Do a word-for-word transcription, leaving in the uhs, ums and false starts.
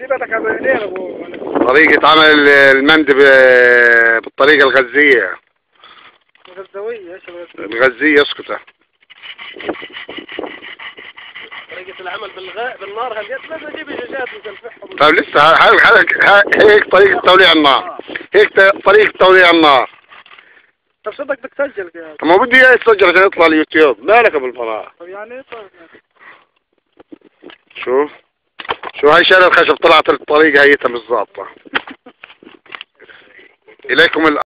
سيبتك على عينين ابو. طريقة عمل المند ب- بالطريقة الغزية. الغزاوية ايش الغزاوية؟ الغزية اسكت. طريقة العمل بالغاء بالنار هل بس اجيب دجاجات وتلفحهم. طيب لسه ه- ه- ه- هيك طريقة توليع النار. هيك ت- طريقة توليع النار. طب صدق بدك تسجل يا. ما بدي اياه يتسجل عشان يطلع اليوتيوب، مالك بالفراغ. طب يعني ايه طيب؟ شوف شو هاي شال الخشب طلعت الطريقة هيتها بالضبط. إليكم